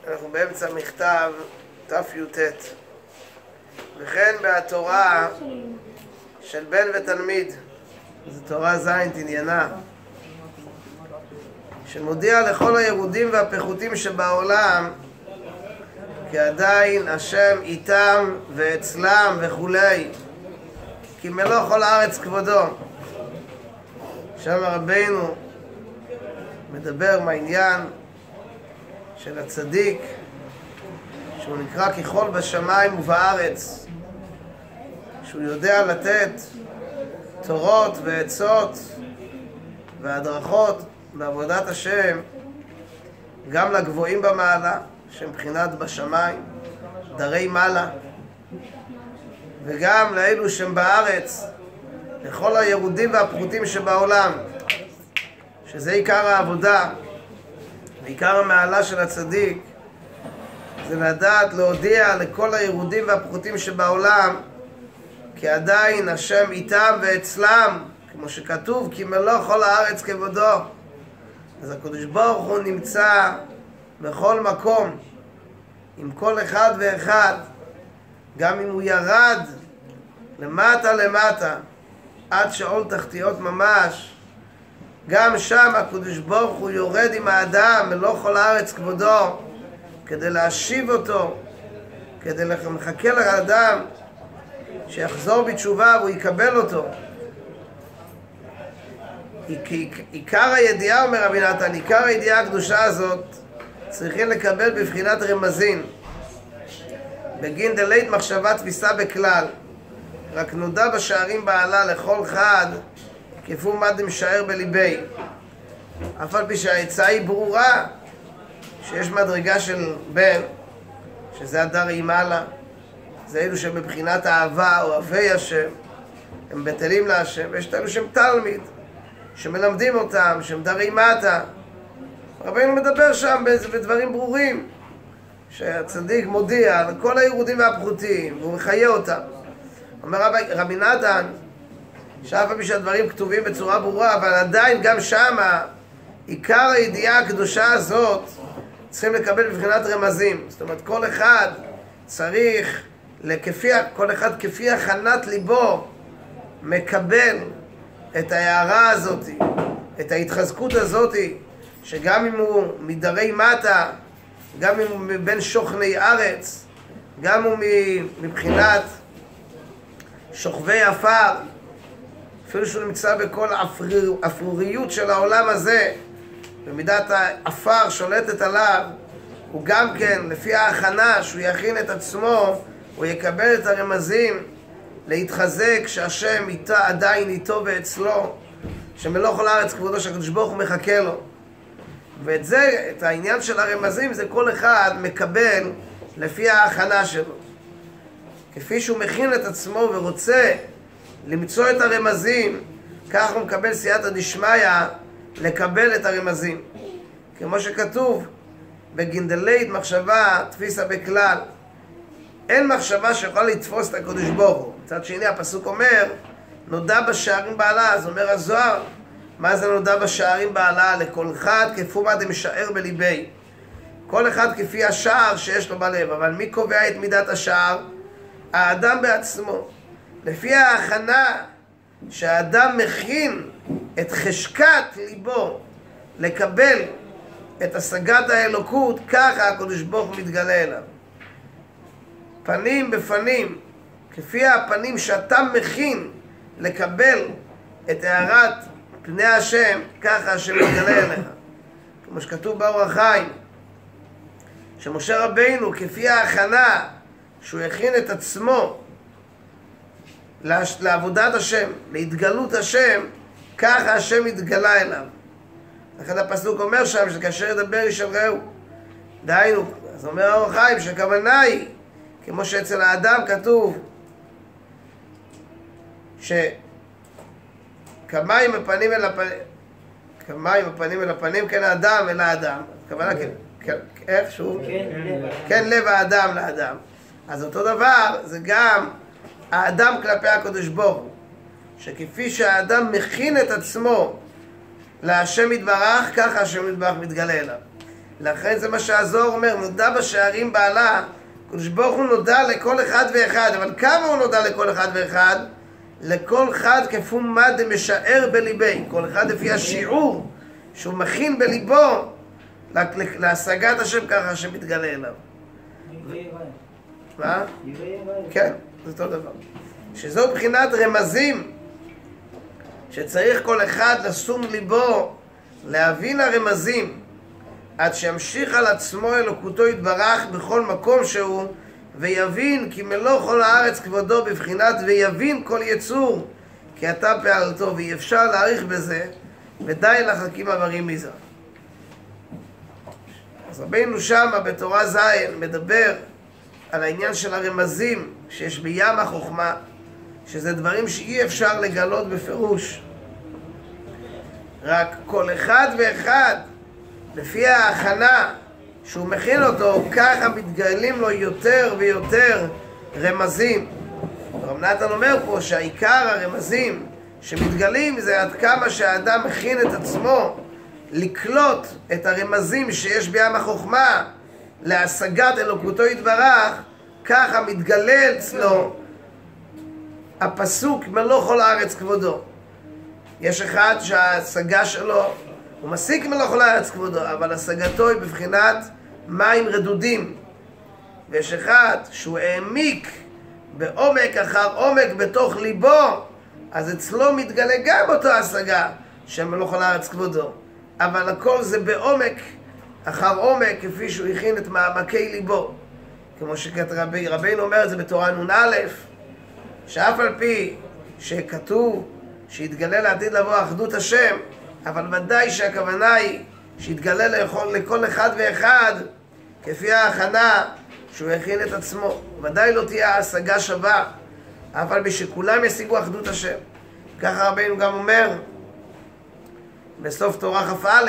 אנחנו באמצע מכתב ת"י"ט, וכן בהתורה של בן ותלמיד, זו תורה ז' עניינה, שמודיע לכל הירודים והפחותים שבעולם כי עדיין השם איתם ואצלם וכולי, כי מלוא כל הארץ כבודו. שם רבינו מדבר מהעניין של הצדיק, שהוא נקרא ככל בשמיים ובארץ, שהוא יודע לתת תורות ועצות והדרכות בעבודת השם גם לגבוהים במעלה, שמבחינת בשמיים, דרי מעלה, וגם לאלו שהם בארץ, לכל הירודים והפחותים שבעולם, שזה עיקר העבודה ועיקר המעלה של הצדיק, זה לדעת להודיע לכל הירודים והפחותים שבעולם כי עדיין השם איתם ואצלם, כמו שכתוב, כי מלוא כל הארץ כבודו. אז הקדוש ברוך הוא נמצא בכל מקום עם כל אחד ואחד, גם אם הוא ירד למטה למטה עד שאול תחתיות ממש, גם שם הקדוש ברוך הוא יורד עם האדם מלוא כל הארץ כבודו, כדי להשיב אותו, כדי לחכה לאדם שיחזור בתשובה והוא יקבל אותו. עיקר הידיעה, אומר רבי נתן, עיקר הידיעה הקדושה הזאת צריכים לקבל בבחינת רמזין, בגין דלית מחשבה תפיסה בכלל, רק נודע בשערים בעלה לכל חד כפו מה דמשער בליבי. אף על פי שהעצה היא ברורה, שיש מדרגה של בן, שזה הדרי מעלה, זה אלו שבבחינת האהבה, אוהבי השם, הם בטלים להשם, ויש את אלו שהם תלמיד, שמלמדים אותם, שהם דרי מטה. רבינו מדבר שם בדברים ברורים, שהצדיק מודיע לכל הירודים והפחותים, והוא מחיה אותם. אומר רבי נתן, שאף על פי שהדברים כתובים בצורה ברורה, אבל עדיין גם שמה, עיקר הידיעה הקדושה הזאת, צריכים לקבל בבחינת רמזים. זאת אומרת, כל אחד צריך, כל אחד כפי הכנת ליבו, מקבל את ההערה הזאת, את ההתחזקות הזאת, שגם אם הוא מדרי מטה, גם אם הוא מבין שוכני ארץ, גם הוא מבחינת שוכבי עפר, אפילו שהוא נמצא בכל האפרוריות של העולם הזה, במידת האפר שולטת עליו, הוא גם כן, לפי ההכנה שהוא יכין את עצמו, הוא יקבל את הרמזים להתחזק שהשם עדיין איתו ואצלו, שמלוא כל הארץ כבודו, שהקדוש ברוך הוא מחכה לו. ואת זה, את העניין של הרמזים, זה כל אחד מקבל לפי ההכנה שלו. כפי שהוא מכין את עצמו ורוצה למצוא את הרמזים, כך הוא מקבל סייעתא דשמיא לקבל את הרמזים. כמו שכתוב, בגין דלית מחשבה תפיסה בכלל. אין מחשבה שיכולה לתפוס את הקדוש ברוך הוא. מצד שני, הפסוק אומר, נודע בשערים בעלה. אז אומר הזוהר, מה זה נודע בשערים בעלה? לכל אחד כפו מה דמשער בליבי. כל אחד כפי השער שיש לו בלב. אבל מי קובע את מידת השער? האדם בעצמו. לפי ההכנה שהאדם מכין את חשקת ליבו לקבל את השגת האלוקות, ככה הקדוש ברוך הוא מתגלה אליו. פנים בפנים, כפי הפנים שאתה מכין לקבל את הערת פני השם, ככה השם מתגלה אליך. כמו שכתוב באור החיים, שמשה רבינו כפי ההכנה שהוא הכין את עצמו לעבודת השם, להתגלות השם, ככה השם מתגלה אליו. לכן הפסוק אומר שם שכאשר ידבר איש אל רעהו, דהיינו, אז אומר האור החיים שהכוונה היא, כמו שאצל האדם כתוב כמים הפנים אל הפנים, כמים הפנים אל הפנים, כן האדם אל האדם. הכוונה איכשהו, כן לב האדם לאדם. אז אותו דבר זה גם האדם כלפי הקדוש ברוך הוא, שכפי שהאדם מכין את עצמו להשם יתברך, ככה השם יתברך מתגלה אליו. לכן זה מה שהזוהר אומר, נודע בשערים בעלה, הקדוש ברוך הוא נודע לכל אחד ואחד, אבל כמה הוא נודע לכל אחד ואחד? לכל אחד כפום מה דמשער בליבי, כל אחד לפי השיעור שהוא מכין בליבו להשגת השם ככה שמתגלה אליו. מה? כן, זה אותו דבר. שזו בחינת רמזים שצריך כל אחד לשום ליבו להבין הרמזים עד שימשיך על עצמו אלוקותו יתברך בכל מקום שהוא ויבין כי מלוא כל הארץ כבודו בבחינת ויבין כל יצור כי אתה פעלתו, ואי אפשר להעריך בזה ודי לחכים עברים מזה. אז רבינו שמה בתורה ז' מדבר על העניין של הרמזים שיש בים החוכמה, שזה דברים שאי אפשר לגלות בפירוש, רק כל אחד ואחד לפי ההכנה שהוא מכין אותו, ככה מתגלים לו יותר ויותר רמזים. רב נתן אומר פה שהעיקר הרמזים שמתגלים זה עד כמה שהאדם מכין את עצמו לקלוט את הרמזים שיש בים החוכמה להשגת אלוקותו יתברך, ככה מתגלה אצלו הפסוק מלוא כל הארץ כבודו. יש אחד שההשגה שלו הוא משיג מלוא כל הארץ כבודו, אבל השגתו היא בבחינת מים רדודים, ויש אחד שהוא העמיק בעומק אחר עומק בתוך ליבו, אז אצלו מתגלה גם אותו השגה של מלוא כל הארץ כבודו, אבל הכל זה בעומק אחר עומק כפי שהוא הכין את מעמקי ליבו, כמו שרבינו אומר את זה בתורה נ"א, שאף על פי שכתוב שיתגלה לעתיד לבוא אחדות השם, אבל ודאי שהכוונה היא שיתגלה לכל אחד ואחד כפי ההכנה שהוא הכין את עצמו. ודאי לא תהיה השגה שווה, אבל בשכולם ישיגו אחדות השם. ככה רבינו גם אומר בסוף תורה כ"א,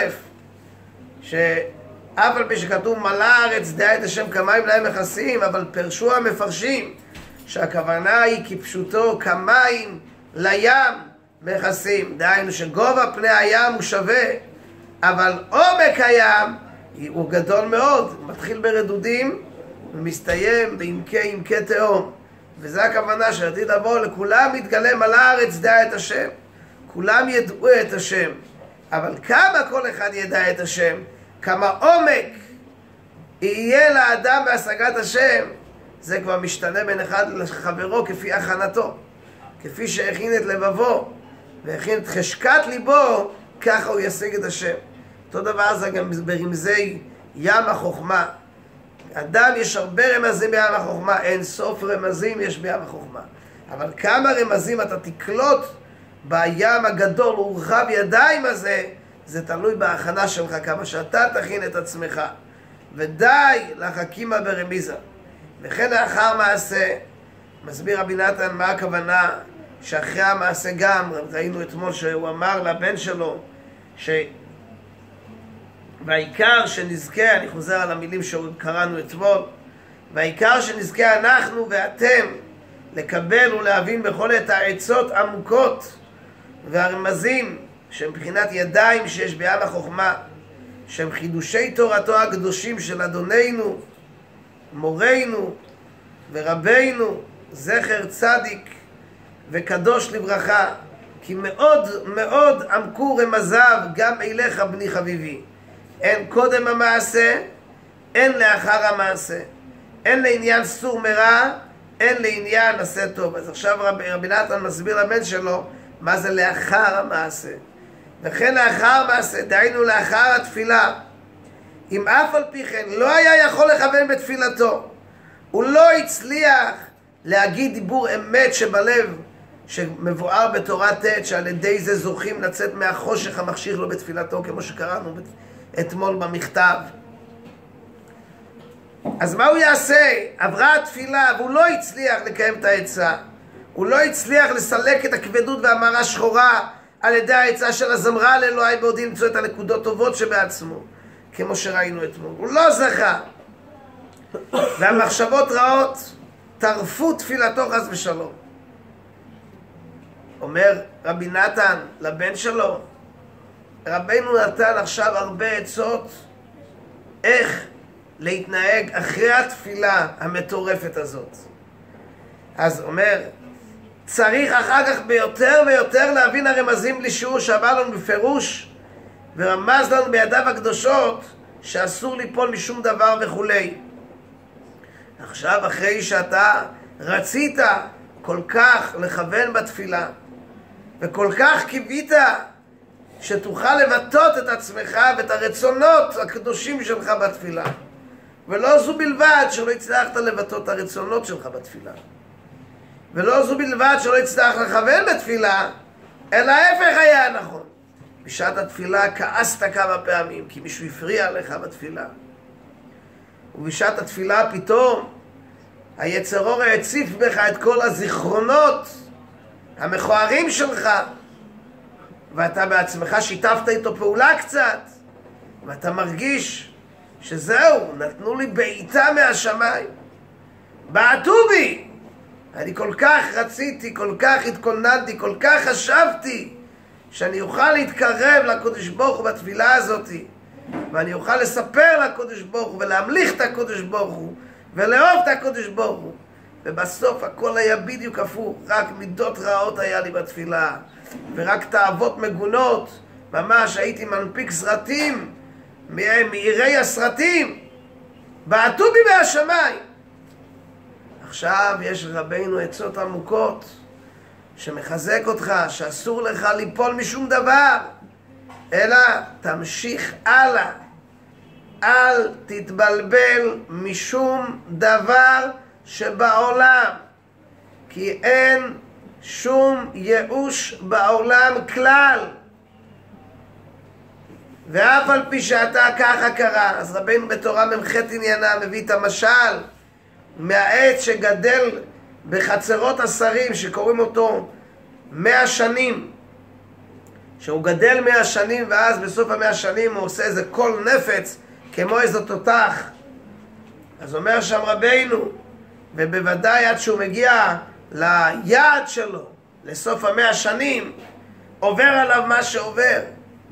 שאף על פי שכתוב מלא הארץ דעה את השם כמים להם מכסים, אבל פרשו המפרשים שהכוונה היא כפשוטו כמים לים מכסים, דהיינו שגובה פני הים הוא שווה, אבל עומק הים הוא גדול מאוד, הוא מתחיל ברדודים ומסתיים בעמקי תהום, וזה הכוונה שעתיד לבוא לכולם יתגלם על הארץ דע את השם, כולם ידעו את השם, אבל כמה כל אחד ידע את השם, כמה עומק יהיה לאדם בהשגת השם, זה כבר משתנה בין אחד לחברו כפי הכנתו, כפי שהכין את לבבו והכין את חשקת ליבו, ככה הוא ישיג את השם. אותו דבר זה גם ברמזי ים החוכמה. אדם יש הרבה רמזים בים החוכמה, אין סוף רמזים יש בים החוכמה, אבל כמה רמזים אתה תקלוט בים הגדול ורחב ידיים הזה, זה תלוי בהכנה שלך, כמה שאתה תכין את עצמך, ודי לחכימה ברמיזה. וכן לאחר מעשה, מסביר רבי נתן מה הכוונה שאחרי המעשה גם, ראינו אתמול שהוא אמר לבן שלו והעיקר שנזכה, אני חוזר על המילים שקראנו אתמול, והעיקר שנזכה אנחנו ואתם לקבל ולהבין בכל עת העצות עמוקות והרמזים שמבחינת ידיים שיש בים החוכמה, שהם חידושי תורתו הקדושים של אדוננו מורנו ורבינו זכר צדיק וקדוש לברכה, כי מאוד מאוד עמקו רמזיו גם אליך בני חביבי. אין קודם המעשה, אין לאחר המעשה, אין לעניין סור מרע, אין לעניין עשה טוב. אז עכשיו רבי נתן מסביר לבן שלו מה זה לאחר המעשה. וכן לאחר מעשה, דהיינו לאחר התפילה, אם אף על פי כן לא היה יכול לכוון בתפילתו, הוא לא הצליח להגיד דיבור אמת שבלב, שמבואר בתורה ט' שעל ידי זה זוכים לצאת מהחושך המחשיך לו בתפילתו, כמו שקראנו אתמול במכתב. אז מה הוא יעשה? עברה התפילה והוא לא הצליח לקיים את העצה, הוא לא הצליח לסלק את הכבדות והמרה שחורה על ידי העצה של הזמרה לאלוהי בעודי למצוא את הנקודות טובות שבעצמו, כמו שראינו אתמול. הוא לא זכה, והמחשבות רעות טרפו תפילתו חס ושלום. אומר רבי נתן לבן שלו, רבינו נתן עכשיו הרבה עצות איך להתנהג אחרי התפילה המטורפת הזאת. אז אומר, צריך אחר כך ביותר ויותר להבין הרמזים לשיעור שאמר לנו בפירוש, ורמז לנו בידיו הקדושות, שאסור ליפול משום דבר וכולי. עכשיו, אחרי שאתה רצית כל כך לכוון בתפילה, וכל כך קיווית שתוכל לבטאות את עצמך ואת הרצונות הקדושים שלך בתפילה, ולא זו בלבד שלא הצלחת לבטאות את הרצונות שלך בתפילה, ולא זו בלבד שלא הצלחת לכוון בתפילה, אלא ההפך היה נכון. בשעת התפילה כעסת כמה פעמים כי מישהו הפריע לך בתפילה, ובשעת התפילה פתאום היצר אור הציף בך את כל הזיכרונות המכוערים שלך, ואתה בעצמך שיתפת איתו פעולה קצת, ואתה מרגיש שזהו, נתנו לי בעיטה מהשמיים, בעטו בי. אני כל כך רציתי, כל כך התכוננתי, כל כך חשבתי שאני אוכל להתקרב לקדוש ברוך הוא בתפילה הזאת, ואני אוכל לספר לקדוש ברוך הוא ולהמליך את הקדוש ברוך הוא ולאהוב את הקדוש ברוך הוא, ובסוף הכל היה בדיוק הפוך. רק מידות רעות היה לי בתפילה, ורק תאוות מגונות. ממש הייתי מנפיק סרטים מאירי הסרטים, בעטו בי מהשמיים. עכשיו יש רבינו עצות עמוקות שמחזק אותך, שאסור לך ליפול משום דבר, אלא תמשיך הלאה. אל תתבלבל משום דבר שבעולם, כי אין שום ייאוש בעולם כלל. ואף על פי שאתה ככה קרה, אז רבינו בתורה ממ"ח עניינה מביא את המשל מהעץ שגדל בחצרות השרים, שקוראים אותו 100 שנים, שהוא גדל 100 שנים, ואז בסוף 100 שנים הוא עושה איזה קול נפץ כמו איזה תותח. אז אומר שם רבינו, ובוודאי עד שהוא מגיע ליעד שלו, לסוף 100 שנים, עובר עליו מה שעובר,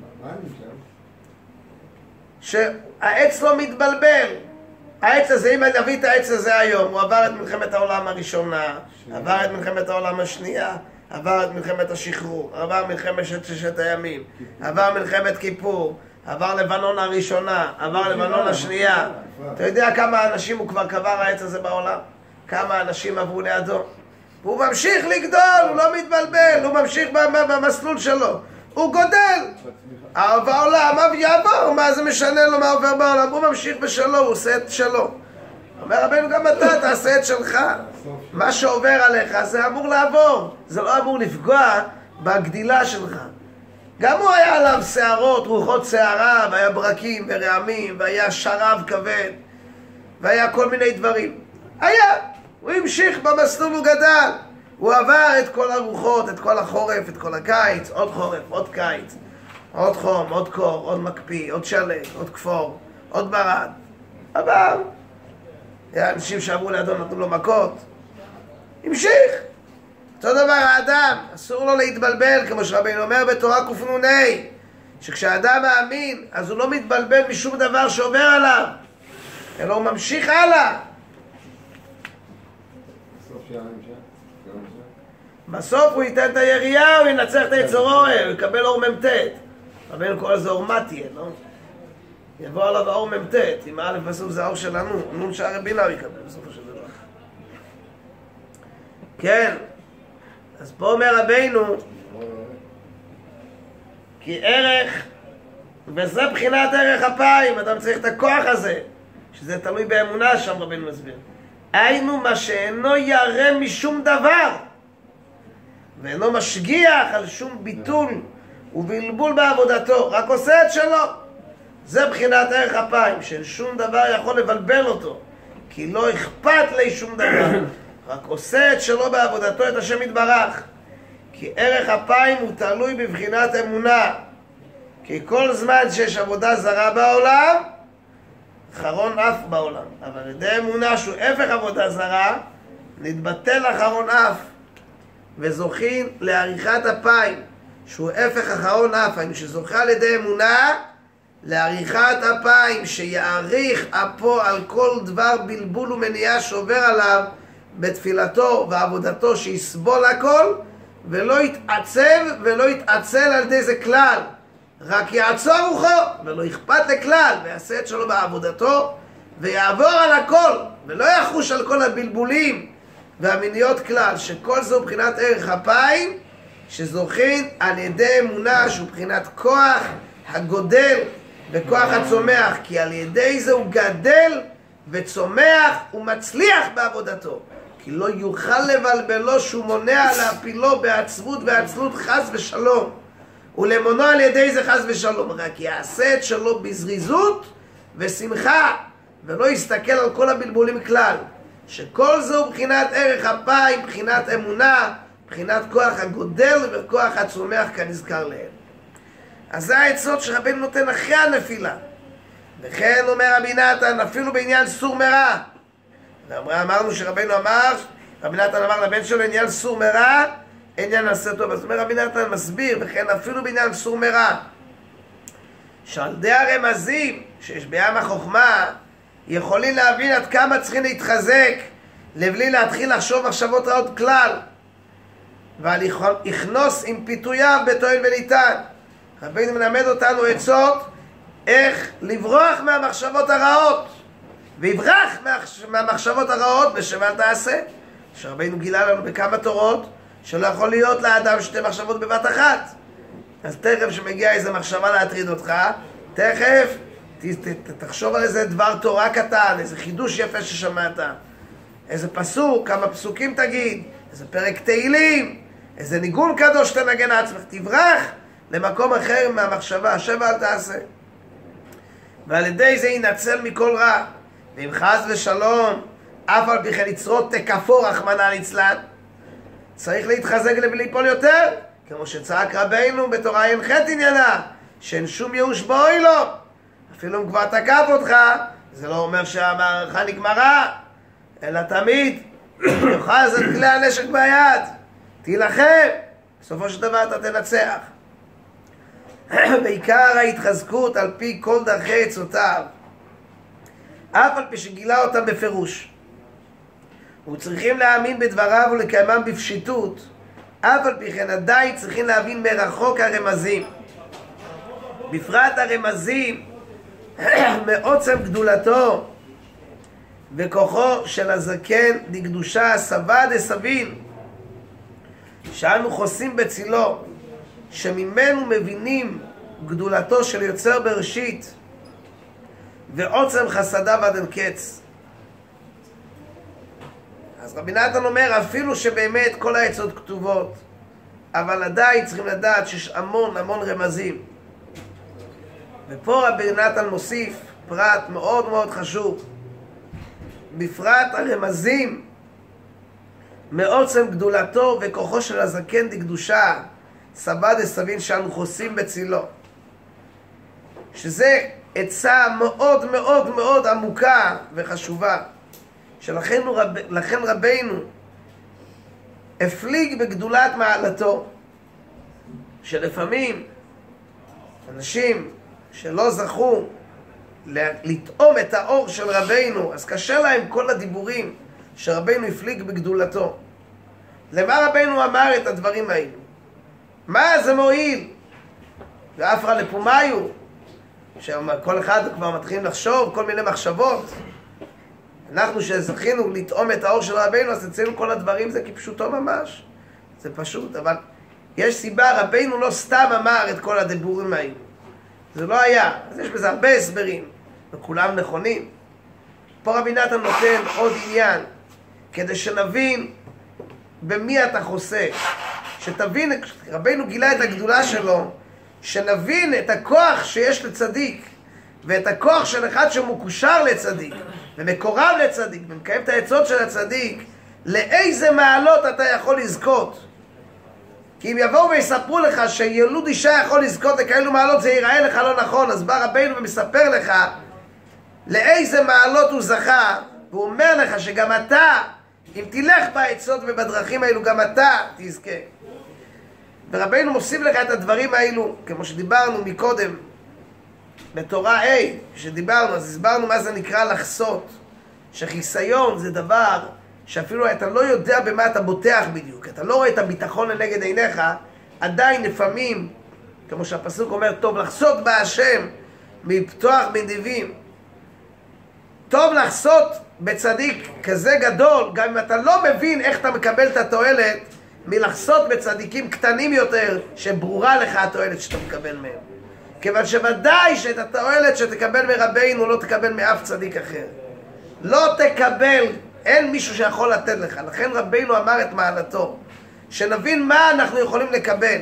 שהעץ לא מתבלבל. העץ הזה, אם אני אביא את העץ הזה היום, הוא עבר את מלחמת העולם הראשונה, עבר את מלחמת העולם השנייה, עבר את מלחמת השחרור, עבר מלחמת ששת הימים, עבר מלחמת כיפור, עבר לבנון הראשונה, עבר לבנון השנייה. אתה יודע כמה אנשים הוא כבר קבר העץ הזה בעולם? כמה אנשים עברו לידו? והוא ממשיך לגדול, הוא לא מתבלבל, הוא ממשיך במסלול שלו, הוא גודל. בעולם יעבור, מה זה משנה לו מה עובר בעולם? הוא ממשיך בשלו, הוא עושה את שלו. אומר רבינו, גם אתה תעשה את שלך. מה שעובר עליך זה אמור לעבור, זה לא אמור לפגוע בגדילה שלך. גם הוא היה עליו שערות, רוחות שערה, והיה ברקים ורעמים, והיה שרב כבד, והיה כל מיני דברים. היה, הוא המשיך במסלול, הוא גדל. הוא עבר את כל הרוחות, את כל החורף, את כל הקיץ, עוד חורף, עוד קיץ, עוד חום, עוד קור, עוד מקפיא, עוד שלג, עוד כפור, עוד ברד. עבר. היה אנשים שעברו לידו, נתנו לו מכות. המשיך. אותו דבר האדם, אסור לו להתבלבל, כמו שרבינו אומר בתורה קנ"ה, שכשהאדם מאמין, אז הוא לא מתבלבל משום דבר שעובר עליו, אלא הוא ממשיך הלאה. בסוף הוא ייתן את הירייה, הוא ינצח את היצר אור, הוא יקבל אור מ"ט. רבינו קורא לזה אור מתיה, לא? יבוא עליו האור מ"ט, עם א' בסוף זה האור שלנו, נון שער בינה הוא יקבל בסופו של דבר. כן, אז פה אומר רבינו, כי ערך, וזה בחינת ערך אפיים, אדם צריך את הכוח הזה, שזה תלוי באמונה, שם רבינו מסביר. היינו מה שאינו ירא משום דבר, ואינו משגיח על שום ביטול ובלבול בעבודתו, רק עושה את שלו. זה בחינת ערך אפיים, של שום דבר יכול לבלבל אותו, כי לא אכפת לי שום דבר, רק עושה את שלו בעבודתו את השם יתברך. כי ערך אפיים הוא תלוי בבחינת אמונה, כי כל זמן שיש עבודה זרה בעולם, חרון אף בעולם. אבל על ידי אמונה שהוא הפך עבודה זרה, נתבטל אחרון אף, וזוכים לעריכת אפיים, שהוא הפך אחרון אף, שזוכה על ידי אמונה לעריכת אפיים, שיעריך אפו על כל דבר בלבול ומניעה שעובר עליו בתפילתו ועבודתו, שיסבול הכל ולא יתעצב ולא יתעצל על ידי זה כלל, רק יעצור רוחו ולא אכפת לכלל, ויעשה את שלו בעבודתו ויעבור על הכל ולא יחוש על כל הבלבולים והמיניות כלל, שכל זו בחינת ערך אפיים שזוכין על ידי אמונה שהוא בחינת כוח הגודל וכוח הצומח, כי על ידי זה הוא גדל וצומח ומצליח בעבודתו, כי לא יוכל לבלבלו שהוא מונע להפילו בעצבות ועצלות חס ושלום, ולמונו על ידי זה חס ושלום, רק יעשה את שלו בזריזות ושמחה ולא יסתכל על כל הבלבולים כלל, שכל זה הוא בחינת ערך אפיים, בחינת אמונה, בחינת כוח הגודל וכוח הצומח כנזכר להם. אז זה העצות שרבנו נותן אחרי הנפילה. וכן אומר רבי נתן, אפילו בעניין סור מרע. אמרנו שרבנו אמר, רבי נתן אמר לבן שלו עניין סור מרע, עניין עשה טוב. אז אומר רבי נתן מסביר, וכן אפילו בעניין סור מרע, שעל ידי הרמזים שיש בים החוכמה, יכולים להבין עד כמה צריכים להתחזק, לבלי להתחיל לחשוב מחשבות רעות כלל, ועל יכנוס עם פיתוייו בתועל וניתן. רבינו מלמד אותנו עצות איך לברוח מהמחשבות הרעות, ויברח מהמחשבות הרעות בשם אל תעשה, שרבינו גילה לנו בכמה תורות שלא יכול להיות לאדם שתי מחשבות בבת אחת. אז תכף שמגיע איזה מחשבה להטריד אותך, תכף תחשוב על איזה דבר תורה קטן, איזה חידוש יפה ששמעת, איזה פסוק, כמה פסוקים תגיד, איזה פרק תהילים, איזה ניגון קדוש תנגן עצמך. תברח למקום אחר מהמחשבה, השם אל תעשה, ועל ידי זה ינצל מכל רע. ואם חס ושלום אף על פי כן יצרות תקפו רחמנא ליצלן, צריך להתחזק לבלי ליפול יותר, כמו שצעק רבינו בתורה ע"ח עניינה, שאין שום ייאוש באוי לו. אפילו אם כבר תקף אותך, זה לא אומר שהמערכה נגמרה, אלא תמיד יוחז את כלי הנשק ביד, תילחם, בסופו של דבר אתה תנצח. בעיקר ההתחזקות על פי כל דרכי עצותיו, אף על פי שגילה אותם בפירוש, וצריכים להאמין בדבריו ולקיימם בפשיטות, אף על פי כן עדיין צריכים להבין מרחוק הרמזים, בפרט הרמזים מעוצם גדולתו וכוחו של הזקן דקדושה סבא דסבין, שאנו חוסים בצילו, שממנו מבינים גדולתו של יוצר בראשית ועוצם חסדיו עד אין קץ. אז רבי נתן אומר, אפילו שבאמת כל העצות כתובות, אבל עדיין צריכים לדעת שיש המון רמזים. ופה רבי נתן מוסיף פרט מאוד מאוד חשוב, בפרט הרמזים מעוצם גדולתו וכוחו של הזקן דקדושה סבא דסבין, שאנו חוסים בצילו, שזה עצה מאוד מאוד מאוד עמוקה וחשובה, שלכן רבינו הפליג בגדולת מעלתו, שלפעמים אנשים שלא זכו לטעום את האור של רבינו, אז קשה להם כל הדיבורים שרבינו הפליג בגדולתו. למה רבינו אמר את הדברים האלו? מה זה מועיל? ואפרה לפומיו, שכל אחד כבר מתחילים לחשוב כל מיני מחשבות. אנחנו שזכינו לטעום את האור של רבינו, אז אצלנו כל הדברים זה כפשוטו ממש, זה פשוט. אבל יש סיבה, רבינו לא סתם אמר את כל הדיבורים האלו, זה לא היה. אז יש בזה הרבה הסברים וכולם נכונים. פה רבי נתן נותן עוד עניין כדי שנבין במי אתה חוסה, שתבין, רבינו גילה את הגדולה שלו, שנבין את הכוח שיש לצדיק ואת הכוח של אחד שמקושר לצדיק ומקורב לצדיק ומקיים את העצות של הצדיק, לאיזה מעלות אתה יכול לזכות. כי אם יבואו ויספרו לך שילוד אישה יכול לזכות לכאלו מעלות, זה ייראה לך לא נכון. אז בא רבינו ומספר לך לאיזה מעלות הוא זכה, והוא אומר לך שגם אתה, אם תלך בעצות ובדרכים האלו, גם אתה תזכה. ורבינו מוסיף לך את הדברים האלו, כמו שדיברנו מקודם, בתורה A, שדיברנו, אז הסברנו מה זה נקרא לחסות. שחיסיון זה דבר שאפילו אתה לא יודע במה אתה בוטח בדיוק, אתה לא רואה את הביטחון לנגד עיניך, עדיין לפעמים, כמו שהפסוק אומר, טוב לחסות בהשם מפתוח בנדיבים. טוב לחסות בצדיק כזה גדול, גם אם אתה לא מבין איך אתה מקבל את התועלת, מלחסות בצדיקים קטנים יותר, שברורה לך התועלת שאתה מקבל מהם. כיוון שוודאי שאת התועלת שתקבל מרבינו לא תקבל מאף צדיק אחר. לא תקבל, אין מישהו שיכול לתת לך. לכן רבינו אמר את מעלתו, שנבין מה אנחנו יכולים לקבל.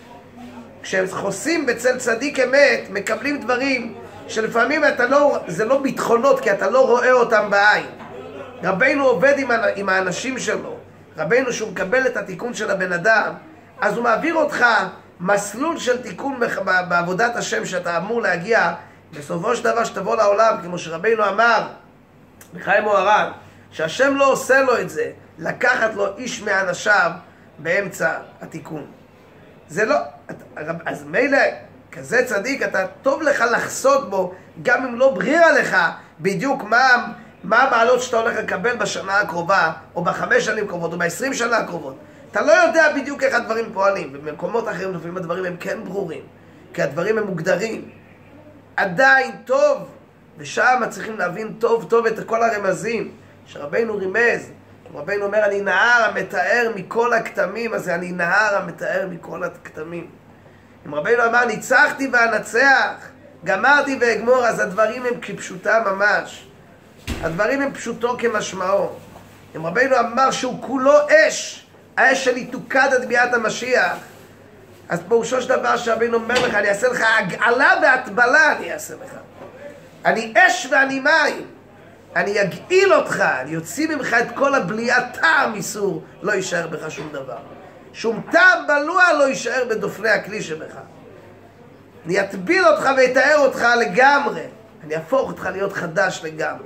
כשחוסים בצל צדיק אמת, מקבלים דברים שלפעמים זה לא ביטחונות, כי אתה לא רואה אותם בעין. רבינו עובד עם האנשים שלו. רבינו שהוא מקבל את התיקון של הבן אדם, אז הוא מעביר אותך מסלול של תיקון בעבודת השם שאתה אמור להגיע בסופו של דבר שתבוא לעולם, כמו שרבינו אמר בחיים מוהר"ן, שהשם לא עושה לו את זה, לקחת לו איש מאנשיו באמצע התיקון. זה לא, אז מילא, כזה צדיק, אתה טוב לך לחסות בו, גם אם לא ברירה לך בדיוק מה המעלות שאתה הולך לקבל בשנה הקרובה, או ב5 שנים הקרובות, או ב20 שנה הקרובות. אתה לא יודע בדיוק איך הדברים פועלים. במקומות אחרים לפעמים הדברים הם כן ברורים, כי הדברים הם מוגדרים. עדיין טוב, ושם צריכים להבין טוב טוב את כל הרמזים שרבינו רימז. רבינו אומר, אני נהר המתאר מכל הכתמים, אז אני נהר המתאר מכל הכתמים. אם רבינו אמר, ניצחתי ואנצח, גמרתי ואגמור, אז הדברים הם כפשוטם ממש. הדברים הם פשוטו כמשמעו. אם רבינו אמר שהוא כולו אש, האש שלי תוקד עד ביאת המשיח, אז פירושו של דבר שרבינו אומר לך, אני אעשה לך הגעלה והטבלה, אני אעשה לך. אני אש ואני מים. אני אגעיל אותך, אני יוציא ממך את כל הבליעה, טעם איסור, לא יישאר בך שום דבר. שום טעם בלוע לא יישאר בדופני הכלי שבך. אני אטביל אותך ואתאר אותך לגמרי. אני אהפוך אותך להיות חדש לגמרי.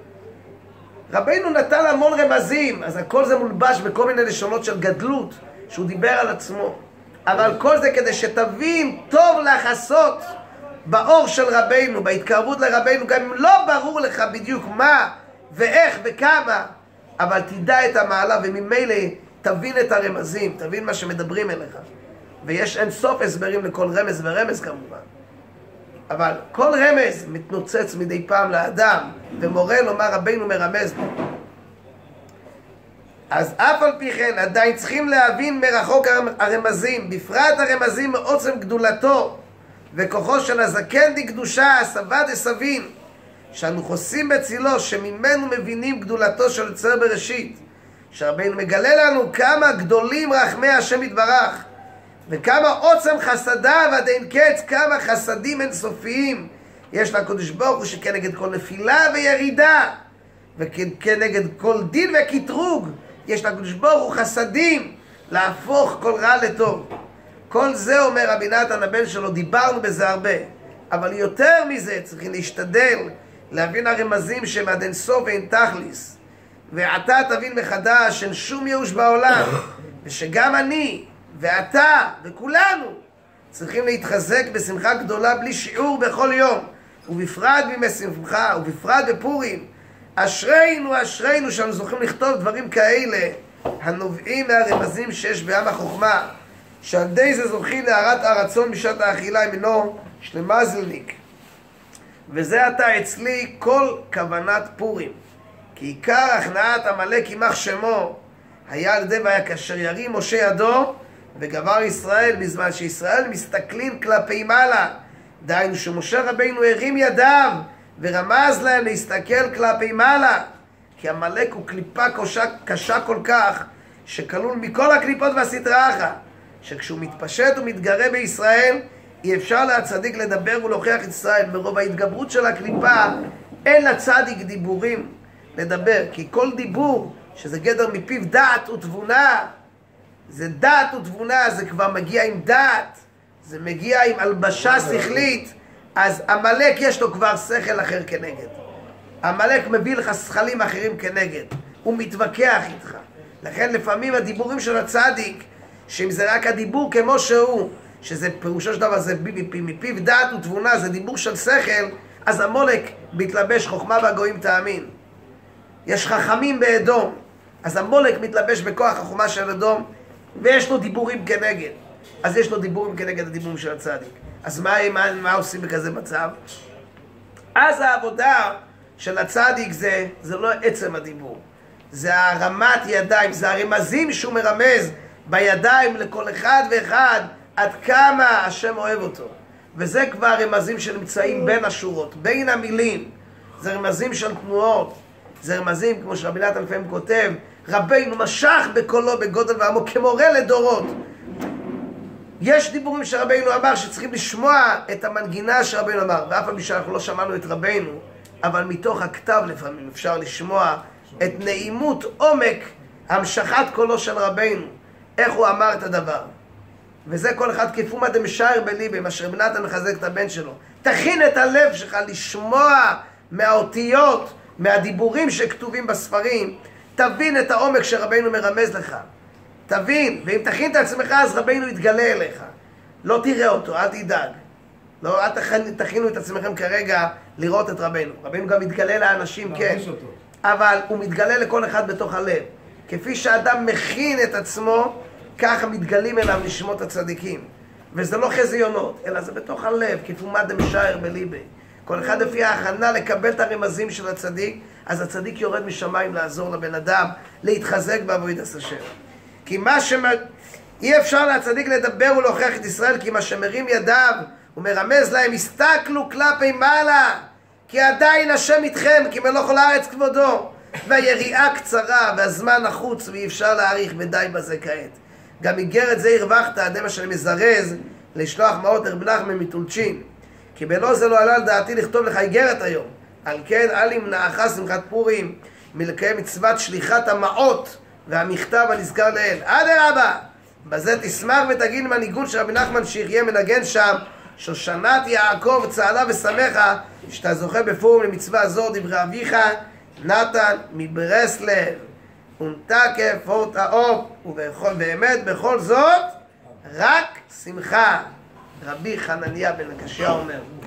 רבינו נתן המון רמזים, אז הכל זה מולבש בכל מיני לשונות של גדלות, שהוא דיבר על עצמו. אבל כל זה כדי שתבין טוב לחסות באור של רבינו, בהתקרבות לרבינו, גם אם לא ברור לך בדיוק מה ואיך וכמה, אבל תדע את המעלה וממילא תבין את הרמזים, תבין מה שמדברים אליך. ויש אין סוף הסברים לכל רמז ורמז כמובן. אבל כל רמז מתנוצץ מדי פעם לאדם, ומורה לו מה רבינו מרמז לו. אז אף על פי כן עדיין צריכים להבין מרחוק הרמזים, בפרט הרמזים מעוצם גדולתו, וכוחו של הזקן דקדושה, הסבא דסבין, שאנו חוסים בצילו, שממנו מבינים גדולתו של יוצר בראשית, שרבינו מגלה לנו כמה גדולים רחמי השם יתברך, וכמה עוצם חסדיו עד אין קץ, כמה חסדים אינסופיים יש לקדוש ברוך הוא, שכנגד כל נפילה וירידה, וכנגד כל דין וקטרוג, יש לקדוש ברוך הוא חסדים להפוך כל רע לטוב. כל זה אומר רבי נתן הבן שלו, דיברנו בזה הרבה, אבל יותר מזה צריכים להשתדל להבין הרמזים שהם עד אין סוף ואין תכליס. ואתה תבין מחדש שאין שום ייאוש בעולם, ושגם אני ואתה וכולנו צריכים להתחזק בשמחה גדולה בלי שיעור בכל יום, ובפרט בימי שמחה, ובפרט בפורים. אשרינו, אשרינו שאנו זוכים לכתוב דברים כאלה הנובעים מהרמזים שיש בעם החוכמה, שעל די זה זוכים להארת הרצון בשעת האכילה ימינו שלמזלניק. וזה עתה אצלי כל כוונת פורים, כי עיקר הכנעת עמלק יימח שמו היה על ידי והיה כאשר ירים משה ידו וגבר ישראל, בזמן שישראל מסתכלים כלפי מעלה. דהיינו שמשה רבינו הרים ידיו ורמז להם להסתכל כלפי מעלה, כי עמלק הוא קליפה קשה כל כך, שכלול מכל הקליפות והסטרא אחרא, שכשהוא מתפשט ומתגרה בישראל, אי אפשר להצדיק לדבר ולהוכיח את ישראל. ברוב ההתגברות של הקליפה אין לצדיק דיבורים לדבר, כי כל דיבור שזה גדר מפיו דעת ותבונה, זה דעת ותבונה, זה כבר מגיע עם דעת, זה מגיע עם הלבשה שכלית. אז עמלק יש לו כבר שכל אחר כנגד. עמלק מביא לך שכלים אחרים כנגד, הוא מתווכח איתך. לכן לפעמים הדיבורים של הצדיק, שאם זה רק הדיבור כמו שהוא, שזה פירושו של דבר, זה מפיו דעת ותבונה, זה דיבור של שכל, אז המולק מתלבש חוכמה והגויים תאמין. יש חכמים באדום, אז המולק מתלבש בכוח החוכמה של אדום, ויש לו דיבורים כנגד. אז יש לו דיבורים כנגד הדיבורים של הצדיק. אז מה עושים בכזה מצב? אז העבודה של הצדיק זה לא עצם הדיבור, זה הרמת ידיים, זה הרמזים שהוא מרמז בידיים לכל אחד ואחד עד כמה השם אוהב אותו. וזה כבר רמזים שנמצאים בין השורות, בין המילים. זה רמזים של תנועות, זה רמזים כמו שרבי נתן לפעמים כותב, רבינו משך בקולו בגודל ועמוק כמורה לדורות. יש דיבורים שרבינו אמר שצריכים לשמוע את המנגינה שרבינו אמר, ואף פעם שאנחנו לא שמענו את רבינו, אבל מתוך הכתב לפעמים אפשר לשמוע את נעימות עומק המשכת קולו של רבינו, איך הוא אמר את הדבר. וזה כל אחד כפומה דמשאר בליבי, מה שרבי נתן מחזק את הבן שלו. תכין את הלב שלך לשמוע מהאותיות, מהדיבורים שכתובים בספרים, תבין את העומק שרבינו מרמז לך. תבין, ואם תכין את עצמך אז רבינו יתגלה אליך. לא תראה אותו, אל תדאג. לא, אל תכינו את עצמכם כרגע לראות את רבינו. רבינו גם מתגלה לאנשים, כן. אבל הוא מתגלה לכל אחד בתוך הלב. כפי שאדם מכין את עצמו, ככה מתגלים אליו נשמות הצדיקים. וזה לא חזיונות, אלא זה בתוך הלב, כפומה דמשאר בליבי. כל אחד לפי ההכנה לקבל את הרמזים של הצדיק, אז הצדיק יורד משמיים לעזור לבן אדם, להתחזק בעבודת השם. כי אי אפשר להצדיק לדבר ולהוכיח את ישראל, כי מה שמרים ידיו ומרמז להם, הסתכלו כלפי מעלה, כי עדיין השם איתכם, כי מלוך על הארץ כבודו. והיריעה קצרה והזמן נחוץ ואי אפשר להאריך, ודי בזה כעת. גם איגרת זה הרווחת, דמה שאני מזרז לשלוח מעות רב נחמן מתולצ'ין, כי בלא זה לא עלה על דעתי לכתוב לך איגרת היום. על כן אל ימנעך שמחת פורים מלקיים מצוות שליחת המעות והמכתב הנזכר לאל. אדרבה, בזה תשמח ותגיד מנהיגות של רבי נחמן שיחיה מנגן שם, שושנת יעקב צהלה ושמחה, שאתה זוכה בפורים למצווה זו, דברי אביך נתן מברסלב ונתקף פורט האופ, ובאמת בכל זאת רק שמחה. רבי חנניה בן הקשיא אומר,